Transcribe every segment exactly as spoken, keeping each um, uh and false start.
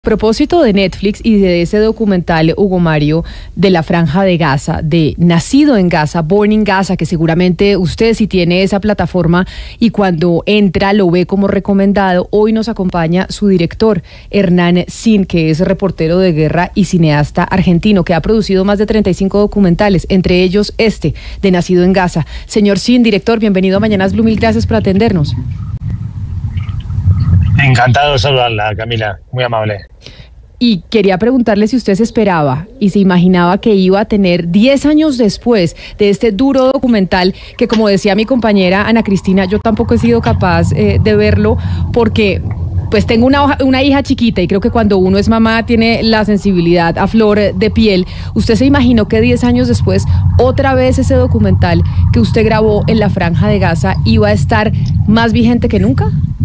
A propósito de Netflix y de ese documental, Hugo Mario, de la Franja de Gaza, de Nacido en Gaza, Born in Gaza, que seguramente usted si tiene esa plataforma y cuando entra lo ve como recomendado, hoy nos acompaña su director, Hernán Zin, que es reportero de guerra y cineasta argentino, que ha producido más de treinta y cinco documentales, entre ellos este, de Nacido en Gaza. Señor Zin, director, bienvenido a Mañanas Blue, mil gracias por atendernos. Encantado de saludarla, Camila, muy amable. Y quería preguntarle si usted se esperaba y se imaginaba que iba a tener diez años después de este duro documental que, como decía mi compañera Ana Cristina, yo tampoco he sido capaz eh, de verlo porque pues tengo una, una hija chiquita y creo que cuando uno es mamá tiene la sensibilidad a flor de piel. ¿Usted se imaginó que diez años después otra vez ese documental que usted grabó en la Franja de Gaza iba a estar más vigente que nunca?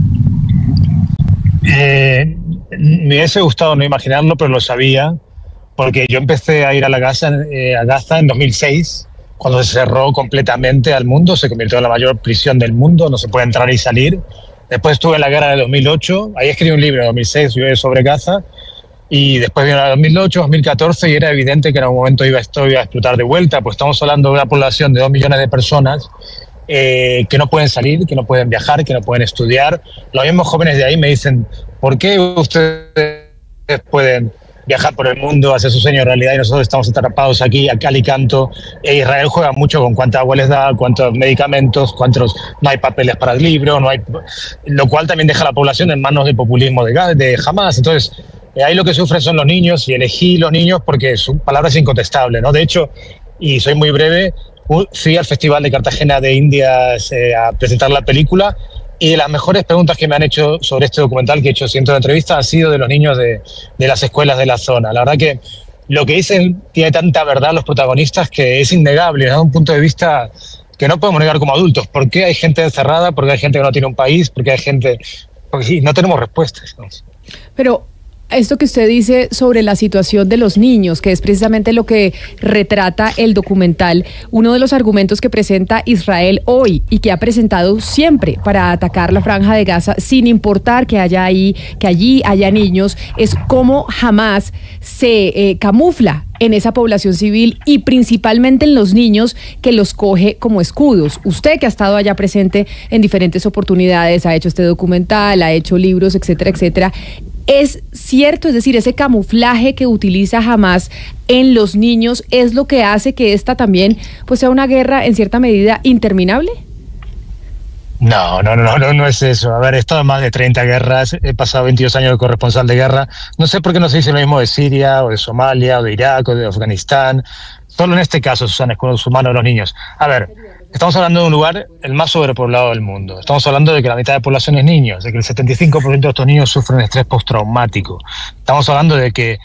Eh, me hubiese gustado no imaginarlo, pero lo sabía, porque yo empecé a ir a la Gaza, eh, a Gaza en dos mil seis, cuando se cerró completamente al mundo, se convirtió en la mayor prisión del mundo, no se puede entrar y salir. Después estuve en la guerra de dos mil ocho, ahí escribí un libro en dos mil seis sobre Gaza, y después vino la dos mil ocho, dos mil catorce, y era evidente que en algún momento iba, esto iba a explotar de vuelta, pues estamos hablando de una población de dos millones de personas, Eh, que no pueden salir, que no pueden viajar, que no pueden estudiar. Los mismos jóvenes de ahí me dicen, ¿por qué ustedes pueden viajar por el mundo, hacer su sueño realidad y nosotros estamos atrapados aquí a cal y canto? E Israel juega mucho con cuánta agua les da, cuántos medicamentos, cuántos, no hay papeles para el libro, no hay, lo cual también deja a la población en manos del populismo de, de Hamas. Entonces, eh, ahí lo que sufren son los niños, y elegí los niños porque su palabra es incontestable, ¿no? De hecho, y soy muy breve, fui al Festival de Cartagena de Indias eh, a presentar la película, y de las mejores preguntas que me han hecho sobre este documental, que he hecho cientos de entrevistas, han sido de los niños de, de las escuelas de la zona. La verdad que lo que dicen tiene tanta verdad los protagonistas que es innegable desde un punto de vista que no podemos negar como adultos. ¿Por qué hay gente encerrada? ¿Por qué hay gente que no tiene un país? ¿Por qué hay gente...? Porque sí, no tenemos respuestas, ¿no? Pero esto que usted dice sobre la situación de los niños, que es precisamente lo que retrata el documental, uno de los argumentos que presenta Israel hoy y que ha presentado siempre para atacar la Franja de Gaza, sin importar que haya ahí, que allí haya niños, es cómo Hamas se eh, camufla en esa población civil y principalmente en los niños, que los coge como escudos. Usted, que ha estado allá presente en diferentes oportunidades, ha hecho este documental, ha hecho libros, etcétera, etcétera. ¿Es cierto? Es decir, ese camuflaje que utiliza Hamas en los niños es lo que hace que esta también pues sea una guerra en cierta medida interminable. No, no, no, no, no es eso. A ver, he estado en más de treinta guerras, he pasado veintidós años de corresponsal de guerra. No sé por qué no se dice lo mismo de Siria, o de Somalia, o de Irak, o de Afganistán. Solo en este caso, Susana, es con los humanos de los niños. A ver, estamos hablando de un lugar el más sobrepoblado del mundo. Estamos hablando de que la mitad de la población es niños, de que el setenta y cinco por ciento de estos niños sufren estrés postraumático. Estamos hablando de que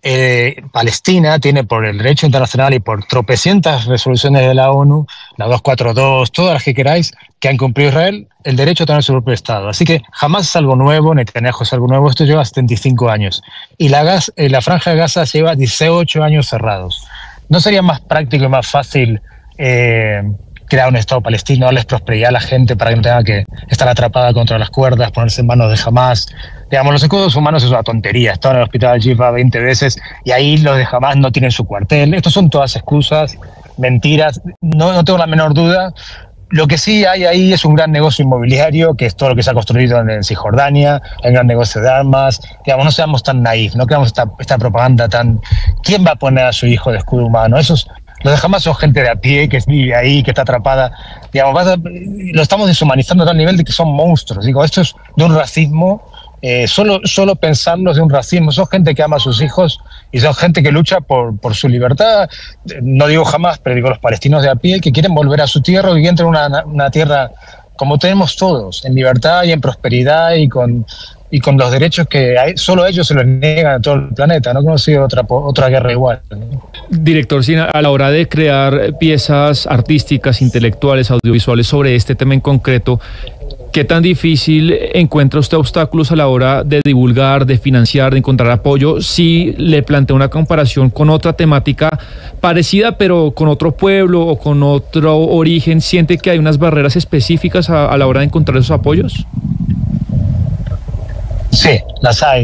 eh, Palestina tiene, por el derecho internacional y por tropecientas resoluciones de la ONU, la doscientos cuarenta y dos, todas las que queráis, que han cumplido Israel, el derecho a tener su propio Estado. Así que jamás es algo nuevo, Netanyahu es algo nuevo, esto lleva setenta y cinco años. Y la, gas, eh, la Franja de Gaza lleva dieciocho años cerrados. ¿No sería más práctico y más fácil eh, crear un Estado palestino, darles prosperidad a la gente para que no tenga que estar atrapada contra las cuerdas, ponerse en manos de Hamas? Digamos, los escudos humanos es una tontería. Están en el hospital Al-Shifa veinte veces y ahí los de Hamas no tienen su cuartel. Estos son todas excusas, mentiras. No, no tengo la menor duda. Lo que sí hay ahí es un gran negocio inmobiliario, que es todo lo que se ha construido en Cisjordania, hay un gran negocio de armas. Digamos, no seamos tan naif, no creamos esta, esta propaganda tan... ¿Quién va a poner a su hijo de escudo humano? Esos, los de Hamas son gente de a pie, que vive ahí, que está atrapada. Digamos, vas a, lo estamos deshumanizando a tal nivel de que son monstruos. Digo, esto es de un racismo... Eh, solo, solo pensarlos de un racismo. Son gente que ama a sus hijos y son gente que lucha por, por su libertad. No digo jamás, pero digo los palestinos de a pie que quieren volver a su tierra y que entren en una, una tierra como tenemos todos, en libertad y en prosperidad y con, y con los derechos que hay, solo ellos se los niegan a todo el planeta. No he conocido otra, otra guerra igual, ¿no? Director Zin, a la hora de crear piezas artísticas, intelectuales, audiovisuales sobre este tema en concreto, ¿qué tan difícil encuentra usted obstáculos a la hora de divulgar, de financiar, de encontrar apoyo? Si le plantea una comparación con otra temática parecida, pero con otro pueblo o con otro origen, ¿siente que hay unas barreras específicas a, a la hora de encontrar esos apoyos? Sí, las hay.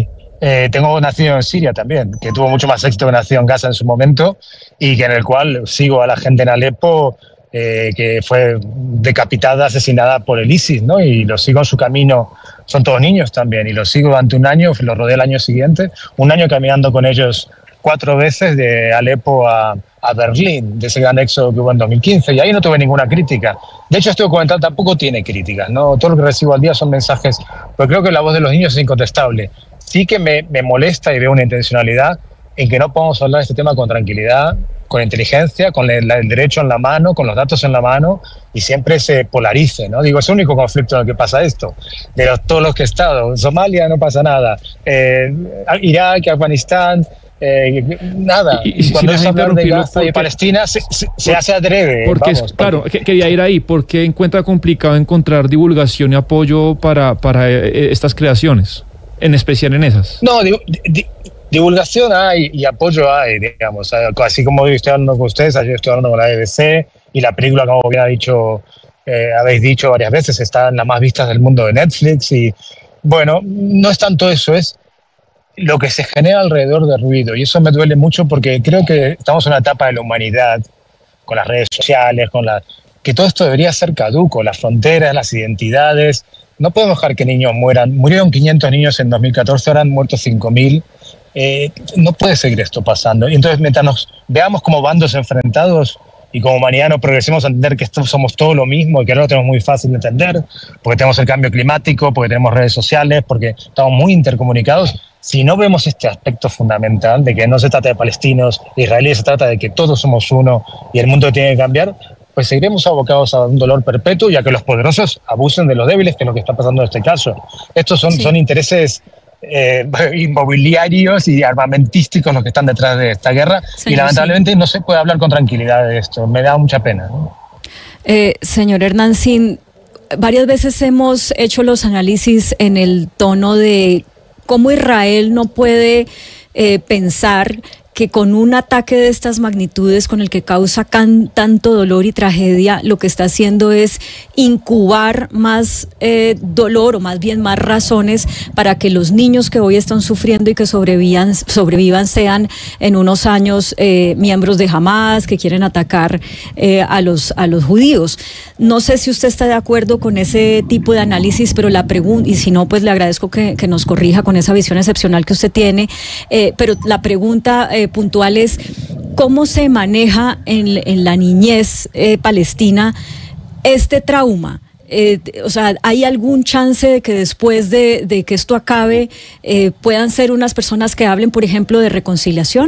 Eh, tengo nacido en Siria también, que tuvo mucho más éxito que nacido en Gaza en su momento, y que en el cual sigo a la gente en Alepo, eh, que fue decapitada, asesinada por el ISIS, ¿no? Y los sigo en su camino, son todos niños también, y los sigo durante un año, los rodeé el año siguiente, un año caminando con ellos cuatro veces de Alepo a, a Berlín, de ese gran éxodo que hubo en dos mil quince, y ahí no tuve ninguna crítica. De hecho, este documental tampoco tiene críticas, ¿no? Todo lo que recibo al día son mensajes, pero creo que la voz de los niños es incontestable. Sí que me, me molesta y veo una intencionalidad en que no podamos hablar de este tema con tranquilidad, con inteligencia, con el, el derecho en la mano, con los datos en la mano, y siempre se polarice, ¿no? Digo, es el único conflicto en el que pasa esto. De los, todos los que he estado, en Somalia no pasa nada, eh, Irak, Afganistán, eh, nada. Y, y, cuando si se habla de Gaza porque, y Palestina, se, se, por, se hace adrede. Porque, vamos, es, claro, porque, quería ir ahí, porque encuentra complicado encontrar divulgación y apoyo para, para estas creaciones, en especial en esas. No, digo... Di, divulgación hay y apoyo hay, digamos, así como yo estoy hablando con ustedes, yo estoy hablando con la B B C, y la película, como bien ha dicho, eh, habéis dicho varias veces, está en las más vistas del mundo de Netflix, y bueno, no es tanto eso, es lo que se genera alrededor de ruido, y eso me duele mucho porque creo que estamos en una etapa de la humanidad, con las redes sociales, con la, que todo esto debería ser caduco, las fronteras, las identidades. No podemos dejar que niños mueran. Murieron quinientos niños en dos mil catorce, ahora han muerto cinco mil. Eh, no puede seguir esto pasando. Y entonces, mientras nos veamos como bandos enfrentados y como humanidad no progresemos a entender que esto somos todo lo mismo y que ahora lo tenemos muy fácil de entender, porque tenemos el cambio climático, porque tenemos redes sociales, porque estamos muy intercomunicados, si no vemos este aspecto fundamental de que no se trata de palestinos, de israelíes, se trata de que todos somos uno y el mundo tiene que cambiar, pues seguiremos abocados a un dolor perpetuo y a que los poderosos abusen de los débiles, que es lo que está pasando en este caso. Estos son, sí. son intereses eh, inmobiliarios y armamentísticos los que están detrás de esta guerra, señor, y lamentablemente sí. no se puede hablar con tranquilidad de esto. Me da mucha pena, ¿no? Eh, señor Hernancín, varias veces hemos hecho los análisis en el tono de cómo Israel no puede eh, pensar que con un ataque de estas magnitudes, con el que causa can, tanto dolor y tragedia, lo que está haciendo es incubar más eh, dolor, o más bien más razones para que los niños que hoy están sufriendo y que sobrevivan, sobrevivan sean en unos años eh, miembros de Hamas, que quieren atacar eh, a, los, a los judíos. No sé si usted está de acuerdo con ese tipo de análisis, pero la pregunta, y si no, pues le agradezco que, que nos corrija con esa visión excepcional que usted tiene, eh, pero la pregunta eh, puntual es, ¿cómo se maneja en, en la niñez eh, palestina este trauma? Eh, o sea, ¿hay algún chance de que después de, de que esto acabe eh, puedan ser unas personas que hablen, por ejemplo, de reconciliación?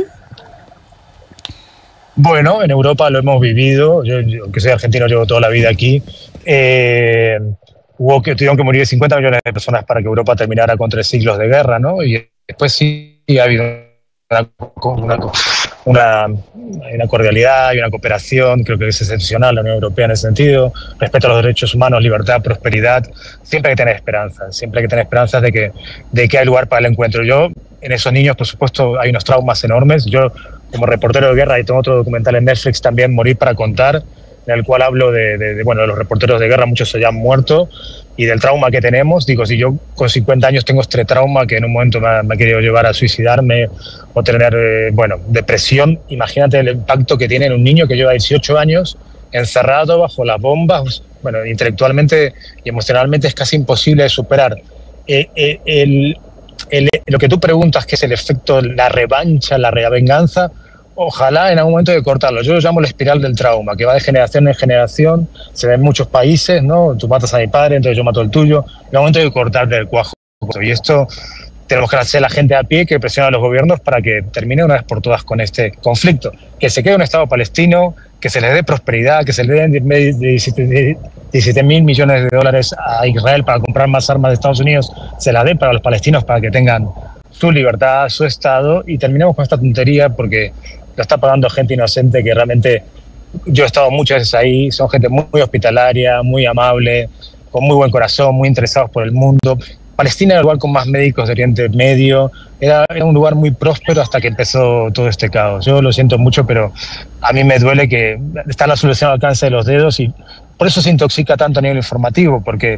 Bueno, en Europa lo hemos vivido, yo, yo aunque soy argentino, llevo toda la vida aquí. Eh, hubo que, tuvieron que morir cincuenta millones de personas para que Europa terminara con tres siglos de guerra, ¿no? Y después sí ha habido una, una, una, una cordialidad y una cooperación, creo que es excepcional la Unión Europea en ese sentido, respeto a los derechos humanos, libertad, prosperidad. Siempre hay que tener esperanzas, siempre hay que tener esperanzas de que, de que hay lugar para el encuentro. Yo, en esos niños, por supuesto, hay unos traumas enormes. Yo, como reportero de guerra, y tengo otro documental en Netflix también, Morir para contar, en el cual hablo de, de, de, bueno, de los reporteros de guerra, muchos se ya han muerto, y del trauma que tenemos. Digo, si yo con cincuenta años tengo este trauma que en un momento me ha, me ha querido llevar a suicidarme o tener, eh, bueno, depresión, imagínate el impacto que tiene en un niño que lleva dieciocho años encerrado bajo las bombas. Bueno, intelectualmente y emocionalmente es casi imposible de superar. Eh, eh, el, el, lo que tú preguntas, que es el efecto, la revancha, la revenganza, ojalá en algún momento de cortarlo. Yo lo llamo la espiral del trauma, que va de generación en generación, se ve en muchos países, ¿no? Tú matas a mi padre, entonces yo mato el tuyo, en algún momento de cortarte el cuajo. Y esto tenemos que hacer la gente a pie, que presiona a los gobiernos para que termine una vez por todas con este conflicto. Que se quede un Estado palestino, que se les dé prosperidad, que se le den diecisiete mil millones de dólares a Israel para comprar más armas de Estados Unidos, se la dé para los palestinos para que tengan su libertad, su Estado, y terminemos con esta tontería porque lo está pagando gente inocente que realmente, yo he estado muchas veces ahí, son gente muy, muy hospitalaria, muy amable, con muy buen corazón, muy interesados por el mundo. Palestina era el lugar con más médicos de Oriente Medio, era, era un lugar muy próspero hasta que empezó todo este caos. Yo lo siento mucho, pero a mí me duele que está la solución al alcance de los dedos, y por eso se intoxica tanto a nivel informativo, porque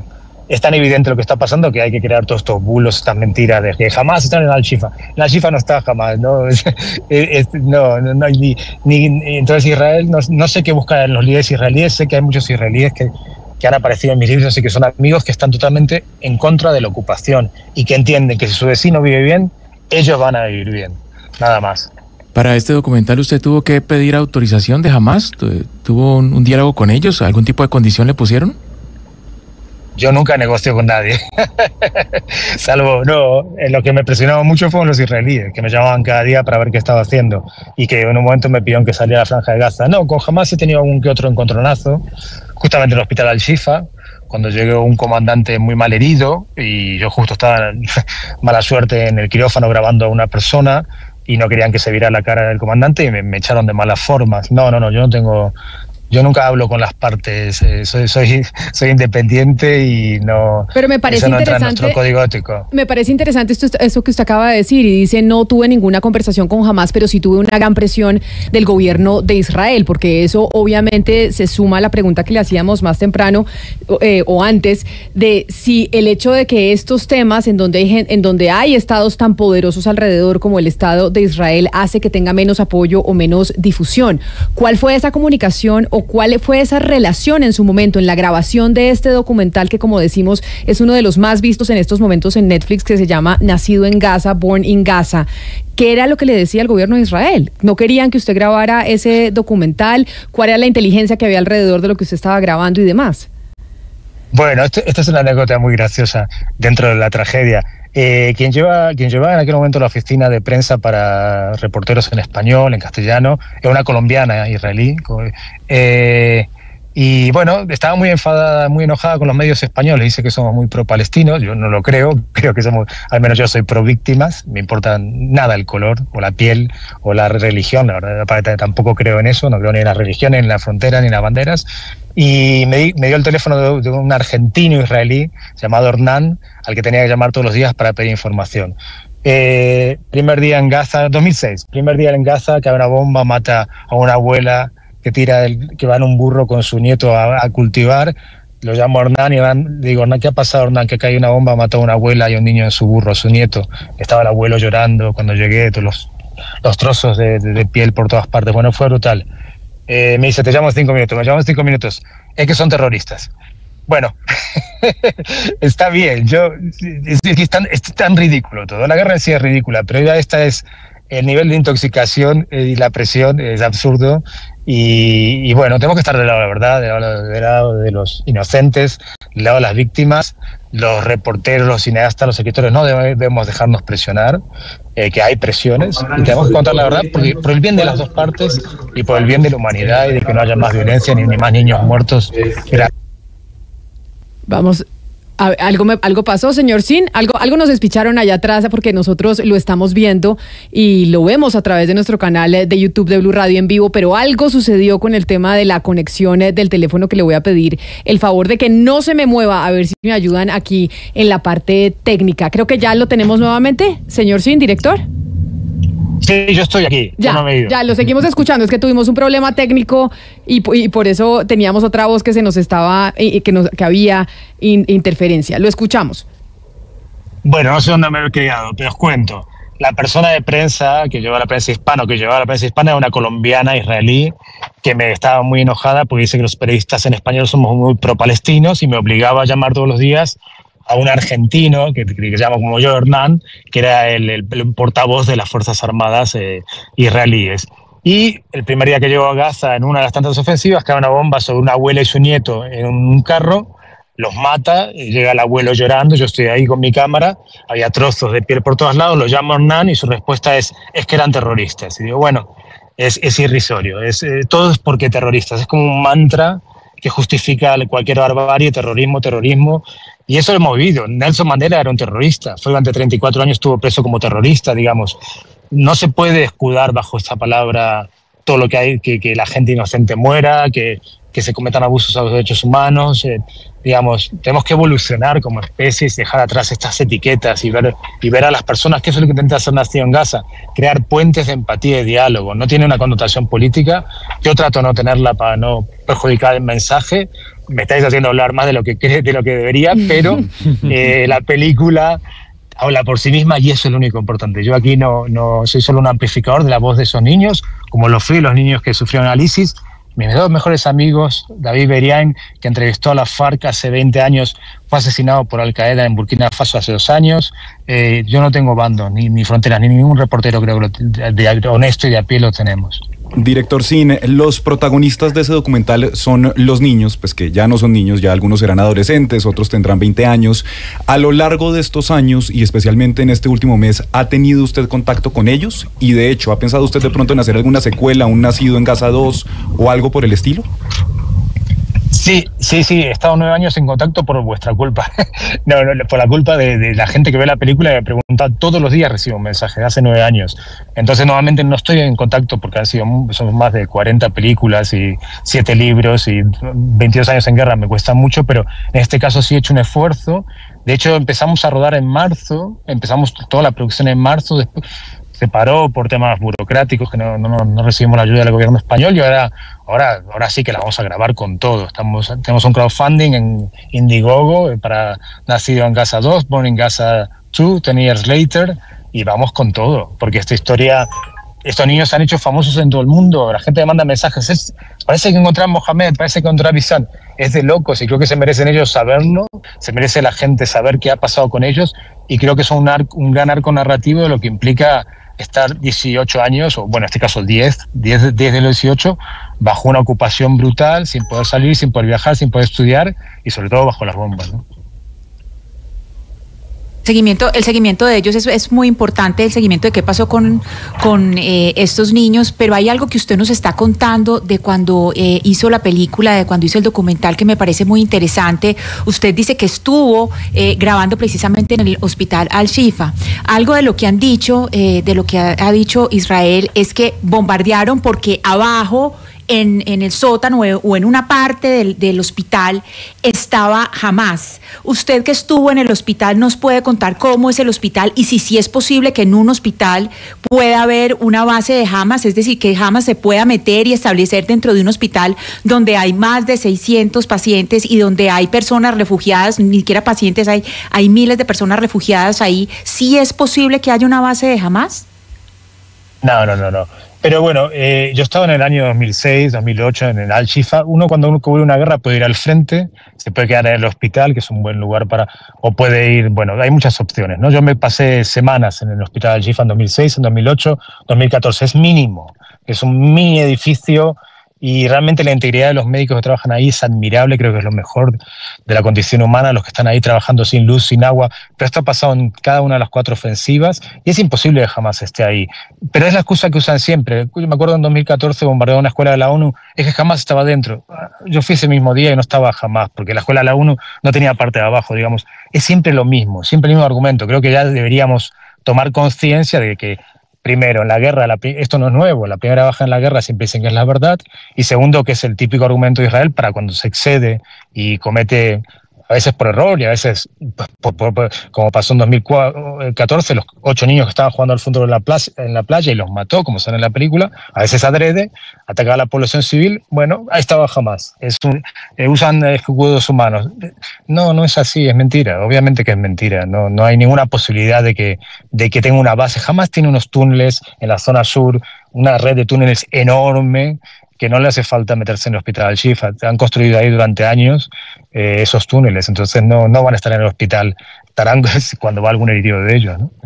es tan evidente lo que está pasando que hay que crear todos estos bulos, estas mentiras de que jamás están en Al-Shifa. En Al-Shifa no está jamás, ¿no? Es, es, no, no, no ni, ni, entonces Israel, no, no sé qué buscan los líderes israelíes, sé que hay muchos israelíes que, que han aparecido en mis libros y que son amigos que están totalmente en contra de la ocupación y que entienden que si su vecino vive bien, ellos van a vivir bien, nada más. Para este documental, ¿usted tuvo que pedir autorización de Hamás? ¿Tuvo un, un diálogo con ellos? ¿Algún tipo de condición le pusieron? Yo nunca negocio con nadie, salvo, no, en lo que me presionaba mucho fueron los israelíes, que me llamaban cada día para ver qué estaba haciendo y que en un momento me pidieron que saliera a la Franja de Gaza. No, con Hamás he tenido algún que otro encontronazo, justamente en el hospital Al-Shifa, cuando llegó un comandante muy mal herido y yo justo estaba, mala suerte, en el quirófano grabando a una persona y no querían que se viera la cara del comandante y me, me echaron de malas formas. No, no, no, yo no tengo... Yo nunca hablo con las partes, eh, soy, soy, soy independiente y no... Pero me parece eso no interesante, entra en nuestro código ético. Me parece interesante esto, esto que usted acaba de decir y dice, no tuve ninguna conversación con Hamás, pero sí tuve una gran presión del gobierno de Israel, porque eso obviamente se suma a la pregunta que le hacíamos más temprano eh, o antes, de si el hecho de que estos temas en donde, hay, en donde hay estados tan poderosos alrededor como el Estado de Israel hace que tenga menos apoyo o menos difusión. ¿Cuál fue esa comunicación o cuál fue esa relación en su momento en la grabación de este documental que, como decimos, es uno de los más vistos en estos momentos en Netflix, que se llama Nacido en Gaza, Born in Gaza? ¿Qué era lo que le decía el gobierno de Israel? ¿No querían que usted grabara ese documental? ¿Cuál era la inteligencia que había alrededor de lo que usted estaba grabando y demás? Bueno, esto, esta es una anécdota muy graciosa dentro de la tragedia. Eh, quien, lleva, quien llevaba en aquel momento la oficina de prensa para reporteros en español, en castellano, era una colombiana israelí. Eh, y bueno, estaba muy enfadada, muy enojada con los medios españoles. Dice que somos muy pro-palestinos. Yo no lo creo. Creo que somos, al menos yo soy pro-víctimas. Me importa nada el color, o la piel, o la religión. La verdad, tampoco creo en eso. No creo ni en las religiones, ni en la frontera, ni en las banderas. Y me, di, me dio el teléfono de, de un argentino israelí llamado Hernán, al que tenía que llamar todos los días para pedir información. Eh, primer día en Gaza, dos mil seis, primer día en Gaza, cae una bomba, mata a una abuela que tira el, que va en un burro con su nieto a, a cultivar. Lo llamo a Hernán y Hernán, digo, Hernán, ¿qué ha pasado, Hernán? Que cae una bomba, mató a una abuela y a un niño en su burro, su nieto. Estaba el abuelo llorando cuando llegué, todos los, los trozos de, de, de piel por todas partes. Bueno, fue brutal. Eh, me dice, te llamo en cinco minutos, me llamo en cinco minutos. Es que son terroristas. Bueno, está bien, yo, es, es, tan, es tan ridículo todo. La guerra en sí es ridícula, pero ya esta es el nivel de intoxicación y la presión es absurdo. Y, y bueno, tenemos que estar del lado de la verdad, del lado, del lado de los inocentes, del lado de las víctimas. Los reporteros, los cineastas, los escritores no debemos dejarnos presionar, eh, que hay presiones y tenemos que contar la verdad porque, por el bien de las dos partes y por el bien de la humanidad y de que no haya más violencia ni, ni más niños muertos. Vamos, a, algo, me, algo pasó, señor Sin, algo, algo nos despicharon allá atrás porque nosotros lo estamos viendo y lo vemos a través de nuestro canal de YouTube de Blue Radio en vivo, pero algo sucedió con el tema de la conexión del teléfono que le voy a pedir el favor de que no se me mueva, a ver si me ayudan aquí en la parte técnica. Creo que ya lo tenemos nuevamente, señor Sin, director. Sí, yo estoy aquí. Ya, no me he ido. Ya, lo seguimos escuchando. Es que tuvimos un problema técnico y, y por eso teníamos otra voz que se nos estaba, y que, nos, que había in, interferencia. Lo escuchamos. Bueno, no sé dónde me he quedado, pero os cuento. La persona de prensa que llevaba la prensa hispana, que llevaba la prensa hispana, era una colombiana israelí que me estaba muy enojada porque dice que los periodistas en español somos muy pro-palestinos y me obligaba a llamar todos los días a un argentino, que, que se llama como yo, Hernán, que era el, el, el portavoz de las Fuerzas Armadas eh, israelíes. Y el primer día que llegó a Gaza, en una de las tantas ofensivas, cae una bomba sobre una abuela y su nieto en un carro, los mata, y llega el abuelo llorando, yo estoy ahí con mi cámara, había trozos de piel por todos lados, lo llamo a Hernán y su respuesta es, es que eran terroristas. Y digo, bueno, es, es irrisorio, es, eh, todo es porque terroristas, es como un mantra que justifica cualquier barbarie, terrorismo, terrorismo. Y eso lo hemos vivido. Nelson Mandela era un terrorista. Fue durante treinta y cuatro años, estuvo preso como terrorista, digamos. No se puede escudar bajo esta palabra todo lo que hay, que, que la gente inocente muera, que, que se cometan abusos a los derechos humanos. Eh, digamos, tenemos que evolucionar como especies, dejar atrás estas etiquetas y ver, y ver a las personas, que eso es lo que intenta hacer Nacido en Gaza, crear puentes de empatía y diálogo. No tiene una connotación política. Yo trato de no tenerla para no perjudicar el mensaje, me estáis haciendo hablar más de lo que, de lo que debería, pero eh, la película habla por sí misma y eso es lo único importante. Yo aquí no, no soy solo un amplificador de la voz de esos niños, como lo fui los niños que sufrieron al ISIS. Mis dos mejores amigos, David Beriain, que entrevistó a la FARC hace veinte años, fue asesinado por Al-Qaeda en Burkina Faso hace dos años. Eh, yo no tengo bando, ni, ni fronteras, ni ningún reportero creo que lo, de, de honesto y de a pie lo tenemos. Director Sin, los protagonistas de ese documental son los niños, pues que ya no son niños, ya algunos serán adolescentes, otros tendrán veinte años. A lo largo de estos años, y especialmente en este último mes, ¿ha tenido usted contacto con ellos? Y de hecho, ¿ha pensado usted de pronto en hacer alguna secuela, un Nacido en Gaza dos o algo por el estilo? Sí, sí, sí, he estado nueve años en contacto por vuestra culpa. no, no, por la culpa de, de la gente que ve la película y me pregunta todos los días, recibo un mensaje de hace nueve años. Entonces, normalmente no estoy en contacto porque han sido son más de cuarenta películas y siete libros y veintidós años en guerra, me cuesta mucho, pero en este caso sí he hecho un esfuerzo. De hecho, empezamos a rodar en marzo, empezamos toda la producción en marzo, después se paró por temas burocráticos, que no, no, no recibimos la ayuda del gobierno español, y ahora, ahora, ahora sí que la vamos a grabar con todo. Estamos, tenemos un crowdfunding en Indiegogo para Nacido en Gaza dos, Born in Gaza dos, ten years later, y vamos con todo, porque esta historia, estos niños se han hecho famosos en todo el mundo, la gente me manda mensajes, es, parece que encontré a Mohamed, parece que encontré a Bisan, es de locos, y creo que se merecen ellos saberlo, se merece la gente saber qué ha pasado con ellos, y creo que son un, arco, un gran arco narrativo de lo que implica estar dieciocho años, o bueno, en este caso diez, diez, diez de los dieciocho, bajo una ocupación brutal, sin poder salir, sin poder viajar, sin poder estudiar, y sobre todo bajo las bombas, ¿no? Seguimiento, el seguimiento de ellos es, es muy importante, el seguimiento de qué pasó con, con eh, estos niños, pero hay algo que usted nos está contando de cuando eh, hizo la película, de cuando hizo el documental, que me parece muy interesante. Usted dice que estuvo eh, grabando precisamente en el hospital Al-Shifa. Algo de lo que han dicho, eh, de lo que ha, ha dicho Israel, es que bombardearon porque abajo, En, en el sótano o en una parte del, del hospital estaba Hamas. Usted que estuvo en el hospital, ¿nos puede contar cómo es el hospital y si sí es posible que en un hospital pueda haber una base de Hamas? Es decir, que Hamas se pueda meter y establecer dentro de un hospital donde hay más de seiscientos pacientes y donde hay personas refugiadas, ni siquiera pacientes, hay, hay miles de personas refugiadas ahí. ¿Sí es posible que haya una base de Hamas? No, no, no, no. Pero bueno, eh, yo estaba en el año dos mil seis, dos mil ocho en el Al-Shifa. Uno cuando uno cubre una guerra puede ir al frente, se puede quedar en el hospital, que es un buen lugar para... O puede ir, bueno, hay muchas opciones, ¿no? Yo me pasé semanas en el hospital Al-Shifa en dos mil seis, en dos mil ocho, dos mil catorce. Es mínimo, es un mini edificio y realmente la integridad de los médicos que trabajan ahí es admirable, creo que es lo mejor de la condición humana, los que están ahí trabajando sin luz, sin agua, pero esto ha pasado en cada una de las cuatro ofensivas y es imposible que jamás esté ahí. Pero es la excusa que usan siempre. Yo me acuerdo en dos mil catorce bombardearon una escuela de la ONU, es que jamás estaba dentro. Yo fui ese mismo día y no estaba jamás, porque la escuela de la ONU no tenía parte de abajo, digamos. Es siempre lo mismo, siempre el mismo argumento. Creo que ya deberíamos tomar conciencia de que primero, en la guerra, la, esto no es nuevo, la primera baja en la guerra siempre dicen que es la verdad, y segundo, que es el típico argumento de Israel para cuando se excede y comete, a veces por error y a veces, por, por, por, como pasó en dos mil catorce, los ocho niños que estaban jugando al fútbol en la, plaza, en la playa y los mató, como sale en la película, a veces adrede, atacaba a la población civil, bueno, ahí estaba jamás, es un, eh, usan escudos humanos. No, no es así, es mentira, obviamente que es mentira, no, no hay ninguna posibilidad de que, de que tenga una base, jamás tiene unos túneles en la zona sur, una red de túneles enorme, que no le hace falta meterse en el hospital Al-Shifa. Han construido ahí durante años eh, esos túneles, entonces no, no van a estar en el hospital, estarán cuando va algún herido de ellos, ¿no?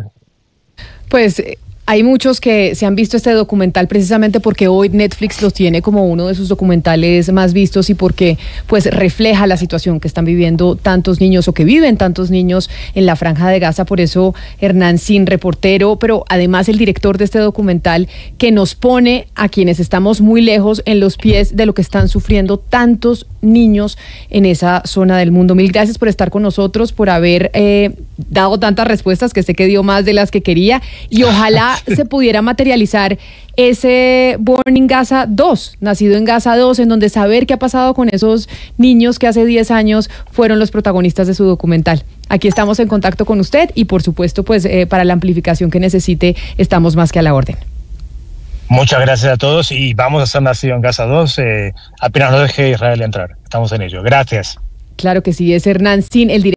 Pues hay muchos que se han visto este documental precisamente porque hoy Netflix los tiene como uno de sus documentales más vistos y porque pues refleja la situación que están viviendo tantos niños o que viven tantos niños en la Franja de Gaza. Por eso Hernán Zin, reportero, pero además el director de este documental, que nos pone a quienes estamos muy lejos en los pies de lo que están sufriendo tantos niños en esa zona del mundo. Mil gracias por estar con nosotros, por haber eh, dado tantas respuestas, que sé que dio más de las que quería, y ojalá se pudiera materializar ese Born in Gaza dos, Nacido en Gaza dos, en donde saber qué ha pasado con esos niños que hace diez años fueron los protagonistas de su documental. Aquí estamos en contacto con usted y por supuesto pues eh, para la amplificación que necesite estamos más que a la orden. Muchas gracias a todos y vamos a hacer Nacido en Gaza dos eh, apenas nos deje Israel entrar. Estamos en ello. Gracias. Claro que sí, es Hernán Zin, el director.